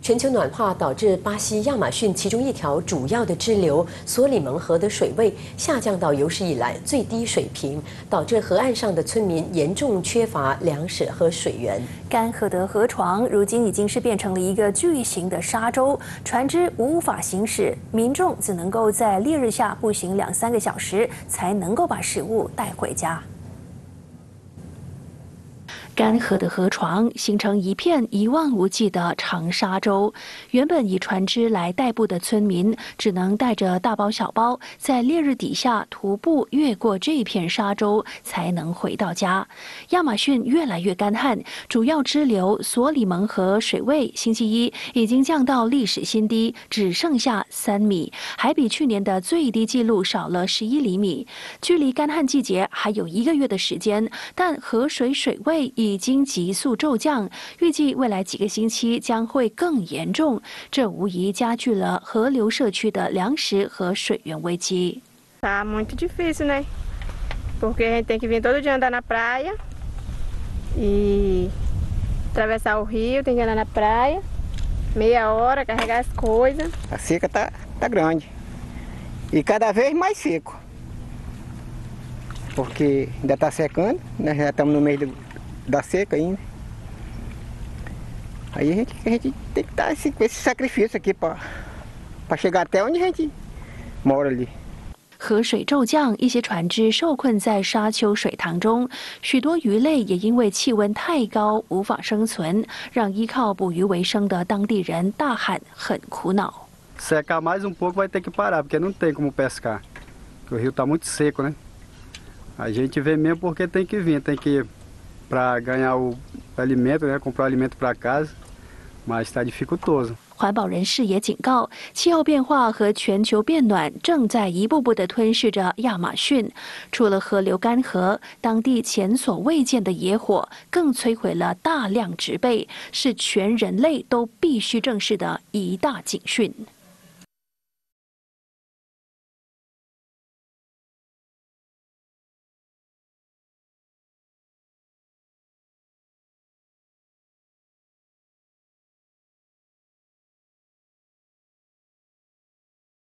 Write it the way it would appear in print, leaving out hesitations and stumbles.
全球暖化导致巴西亚马逊其中一条主要的支流索里蒙河的水位下降到有史以来最低水平，导致河岸上的村民严重缺乏粮食和水源。 干涸的河床如今已经是变成了一个巨型的沙洲，船只无法行驶，民众只能够在烈日下步行2-3个小时，才能够把食物带回家。 干涸的河床形成一片一望无际的长沙洲，原本以船只来代步的村民只能带着大包小包，在烈日底下徒步越过这片沙洲，才能回到家。亚马逊越来越干旱，主要支流索里蒙河水位星期一已经降到历史新低，只剩下3米，还比去年的最低纪录少了11厘米。距离干旱季节还有1个月的时间，但河水水位 已经急速骤降，预计未来几个星期将会更严重，这无疑加剧了河流社区的粮食和水源危机。 Tá muito difícil, né? Porque a gente tem que vir todo dia andar na praia e atravessar o rio, tem que andar na praia, meia hora, carregar as coisas. A seca tá grande e cada vez mais seco, porque ainda está secando, nós já estamos no meio da seca ainda. Aí a gente tem que dar esse sacrifício aqui para chegar até onde a gente mora ali. 河水骤降，一些船只受困在沙丘水塘中，许多鱼类也因为气温太高无法生存，让依靠捕鱼为生的当地人大喊很苦恼。 Secar mais pouco vai ter que parar, porque não tem como pescar. O rio está muito seco, né? A gente vê mesmo porque tem que vir, tem que para ganhar o alimento, né? Comprar alimento para casa, mas está dificultoso. 环保人士也警告，气候变化和全球变暖正在一步步地吞噬着亚马逊。除了河流干涸，当地前所未见的野火更摧毁了大量植被，是全人类都必须正视的一大警讯。